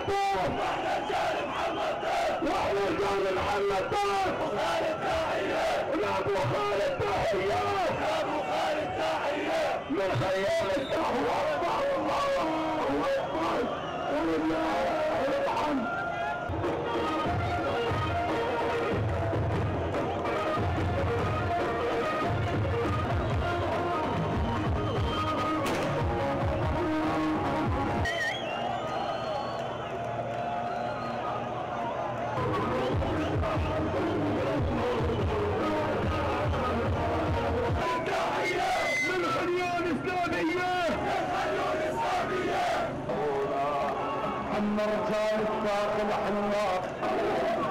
طه واحنا رجال محمد طه واحنا رجال محمد طه وخالد تحية ولابو خالد تحية لابو خالد تحية من خيال القهوة الله أكبر ولله الحمد. من خليون إسلامية عم رجال الطاقة الحمراء